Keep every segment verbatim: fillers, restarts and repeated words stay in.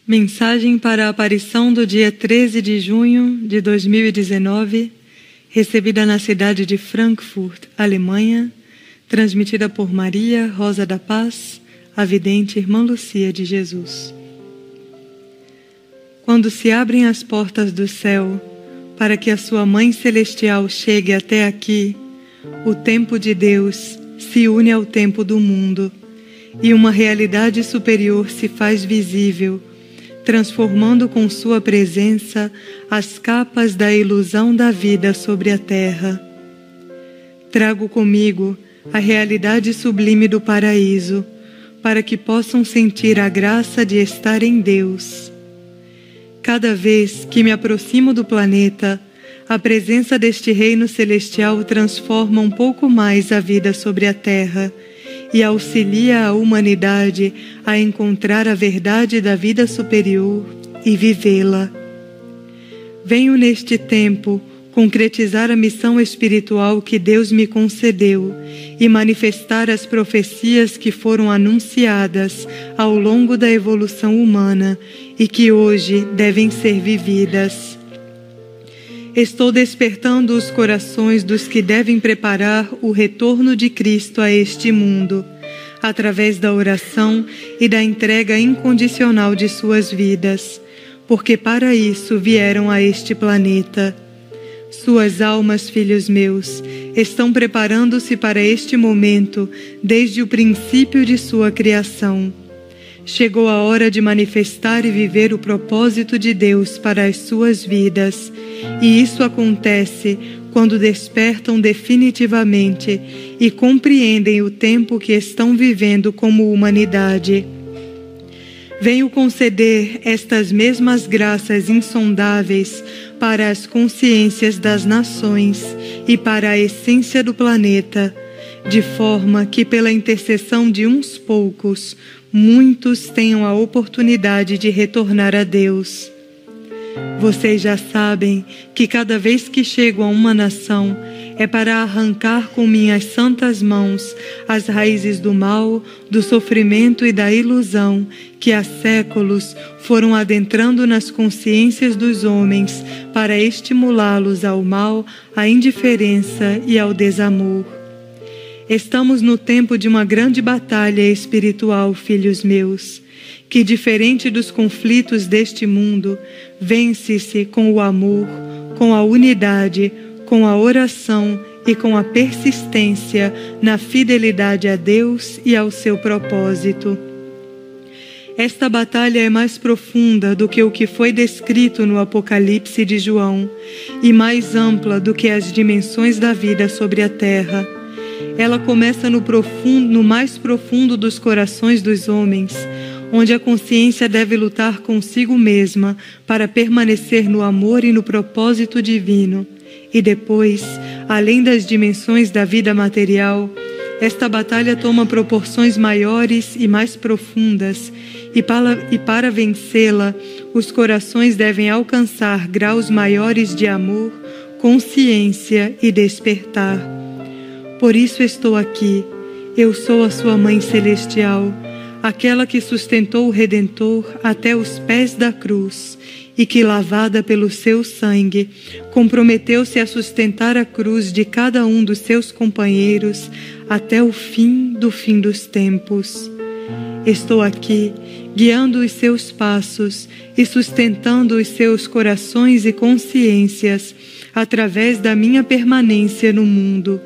Mensagem para a aparição do dia treze de junho de dois mil e dezenove, recebida na cidade de Frankfurt, Alemanha, transmitida por Maria Rosa da Paz, a vidente Irmã Lucia de Jesus. Quando se abrem as portas do céu, para que a sua Mãe Celestial chegue até aqui, o tempo de Deus se une ao tempo do mundo, e uma realidade superior se faz visível, transformando com sua presença as capas da ilusão da vida sobre a terra. Trago comigo a realidade sublime do paraíso, para que possam sentir a graça de estar em Deus. Cada vez que me aproximo do planeta, a presença deste reino celestial transforma um pouco mais a vida sobre a terra e auxilia a humanidade a encontrar a verdade da vida superior e vivê-la. Venho neste tempo concretizar a missão espiritual que Deus me concedeu e manifestar as profecias que foram anunciadas ao longo da evolução humana e que hoje devem ser vividas. Estou despertando os corações dos que devem preparar o retorno de Cristo a este mundo, através da oração e da entrega incondicional de suas vidas, porque para isso vieram a este planeta. Suas almas, filhos meus, estão preparando-se para este momento desde o princípio de sua criação. Chegou a hora de manifestar e viver o propósito de Deus para as suas vidas, e isso acontece quando despertam definitivamente e compreendem o tempo que estão vivendo como humanidade. Venho conceder estas mesmas graças insondáveis para as consciências das nações e para a essência do planeta, de forma que, pela intercessão de uns poucos, muitos tenham a oportunidade de retornar a Deus. Vocês já sabem que cada vez que chego a uma nação é para arrancar com minhas santas mãos as raízes do mal, do sofrimento e da ilusão que há séculos foram adentrando nas consciências dos homens para estimulá-los ao mal, à indiferença e ao desamor. Estamos no tempo de uma grande batalha espiritual, filhos meus, que, diferente dos conflitos deste mundo, vence-se com o amor, com a unidade, com a oração e com a persistência na fidelidade a Deus e ao seu propósito. Esta batalha é mais profunda do que o que foi descrito no Apocalipse de João e mais ampla do que as dimensões da vida sobre a terra. Ela começa no profundo, no mais profundo dos corações dos homens, onde a consciência deve lutar consigo mesma para permanecer no amor e no propósito divino. E depois, além das dimensões da vida material, esta batalha toma proporções maiores e mais profundas, e para, e para vencê-la, os corações devem alcançar graus maiores de amor, consciência e despertar. Por isso estou aqui. Eu sou a sua Mãe Celestial, aquela que sustentou o Redentor até os pés da cruz e que, lavada pelo seu sangue, comprometeu-se a sustentar a cruz de cada um dos seus companheiros até o fim do fim dos tempos. Estou aqui, guiando os seus passos e sustentando os seus corações e consciências através da minha permanência no mundo.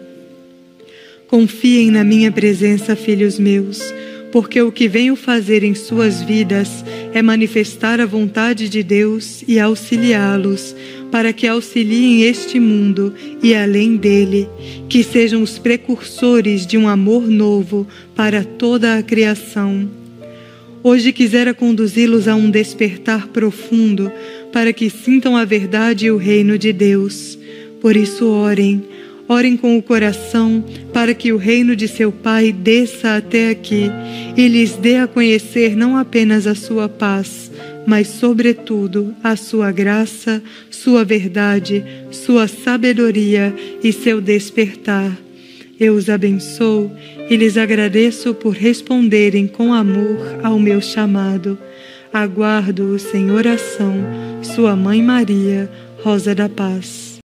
Confiem na minha presença, filhos meus, porque o que venho fazer em suas vidas é manifestar a vontade de Deus e auxiliá-los, para que auxiliem este mundo e além dele, que sejam os precursores de um amor novo para toda a criação. Hoje quisera conduzi-los a um despertar profundo, para que sintam a verdade e o reino de Deus. Por isso orem, orem com o coração, para que o reino de seu Pai desça até aqui e lhes dê a conhecer não apenas a sua paz, mas sobretudo a sua graça, sua verdade, sua sabedoria e seu despertar. Eu os abençoo e lhes agradeço por responderem com amor ao meu chamado. aguardo-os em oração, sua Mãe Maria, Rosa da Paz.